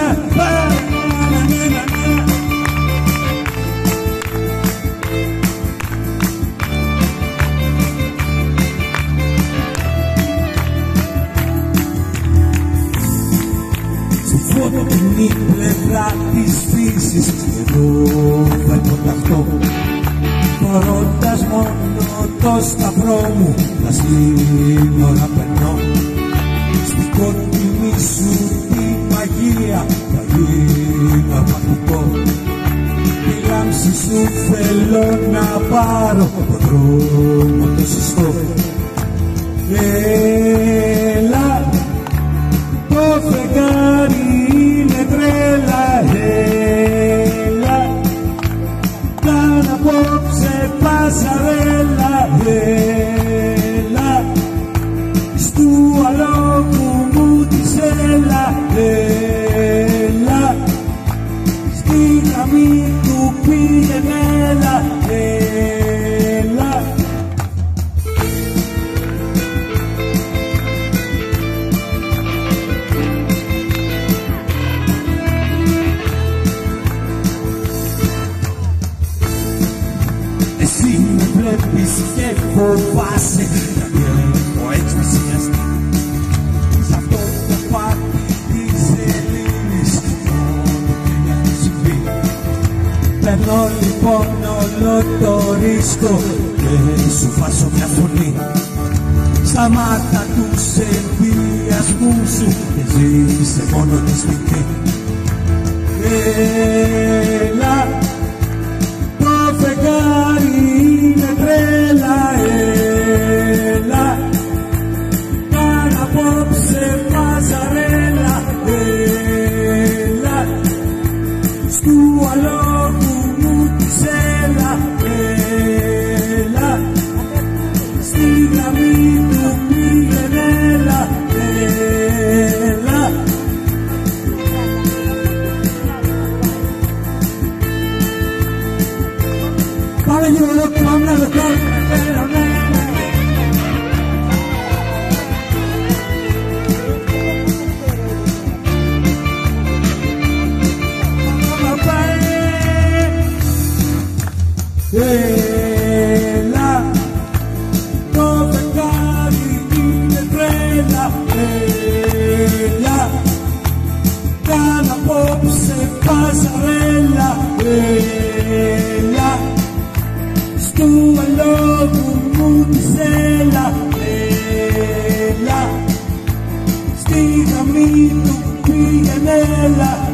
Φωτεινή πλευρά της φύσης εδώ φέρνω ταυτό, φορώντας μόνο το σταυρό μου τα σύνορα περνώ. Στη κόκκινη σου τη μαγεία θα γίνω απαντικό, τη λάμψη σου θέλω να πάρω το δρόμο το σωστό. Έλα, το φεγγάρι είναι τρέλα, έλα, κάνε απόψε πασαρέλα, έλα, στου αλόγου μου της έλα, έλα, στη γραμμή του πήγαινε έλα, έλα. Εσύ με βλέπεις και φοβάσαι, γιατί έχω εξουσιαστεί σ' αυτό το πάρτι της Ελλήνης, μόνο και να συμβεί. Παίρνω λοιπόν όλο το ρίσκο και σου βάζω μια φωνή στα μάτια τους ενθουσιασμού σου και ζήτησε μόνο τη στιγμή. Έλα, το φεγγάρι είναι τρέλα, έλα, κάνε απόψε παζαρέλα, έλα, στου αλόγου μου της έλα, έλα, στη γραμμή του πήγαινε έλα, έλα. Πάμε γύρω εδώ, πάμε να δεχτώ. Έλα, το φεγγάρι είναι τρέλα, έλα, κάνε απόψε παζαρέλα, έλα, στου αλόγου μου της έλα, έλα, στη γραμμή του πήγαινε έλα.